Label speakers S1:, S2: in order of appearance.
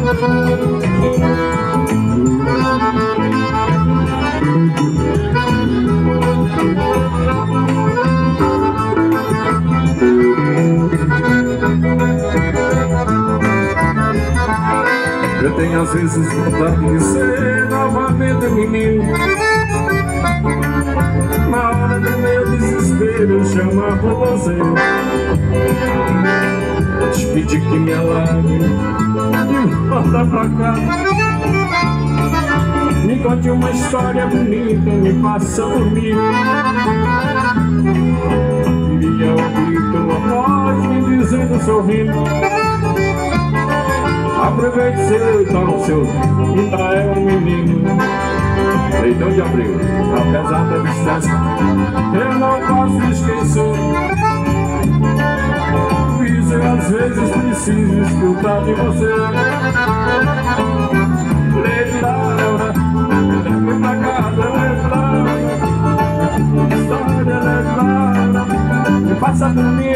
S1: Eu tenho às vezes vontade de ser novamente menino. Na hora do meu desespero eu chamar por você, te pedir que me alargue e volta pra cá. Me conte uma história bonita, me faça dormir. Queria ouvir tua voz me dizendo sorrindo: aproveite seu então seu, ainda é um menino. Leitão de Abril, apesar da distância, eu não posso esquecer. Isso eu às vezes preciso escutar de você. Lady Laura, leve pra casa, Lady Laura. História, Lady Laura, me faça dormir.